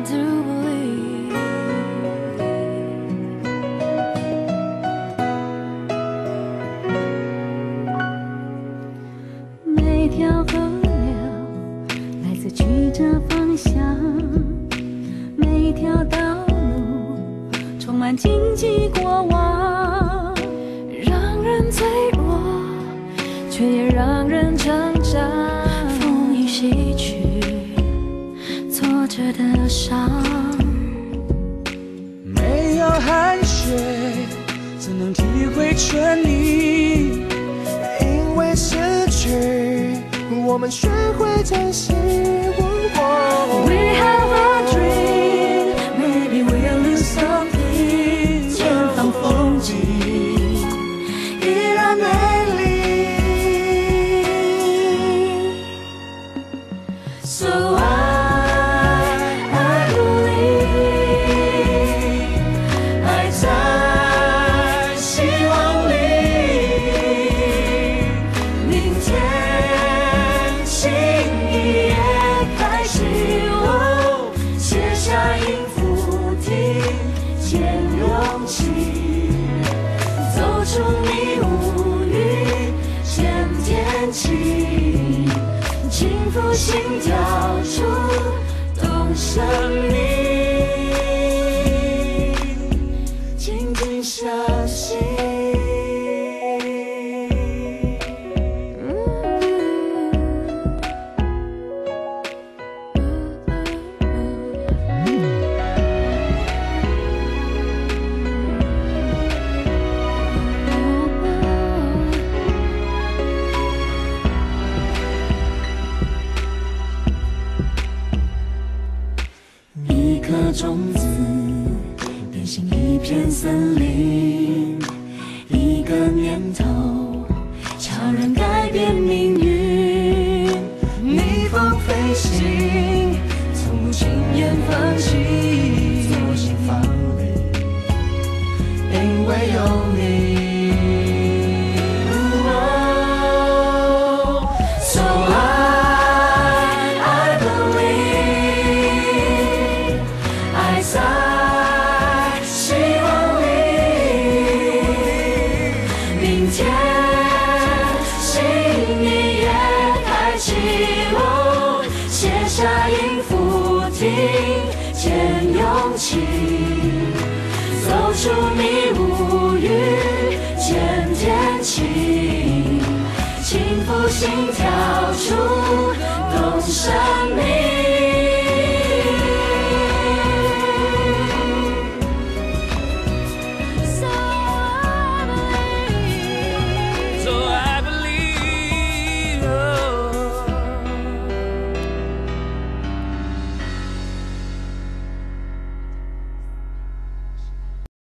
do believe. 每条河流来自曲折方向，每条道路充满荆棘过往，让人脆弱，却也让人成长。风雨洗去挫折的伤， 没有汗水，怎能体会春意？因为失去，我们学会珍惜。 We have a dream, maybe we'll lose something. 前方风景依然美丽。So I believe， 爱在希望里。明天新一页开始，写下音符，听见勇气，走出迷雾与见天晴，轻抚心跳，触动生命，紧紧相信。一颗种子变成一片森林，一个念头悄然改变命运。逆风飞行，从不轻言放弃，走进方里，因为有你。So I believe， 爱在希望里，明天新一页开启，写下音符，听见勇气，走出迷雾与见天晴，轻抚心跳，触动生命。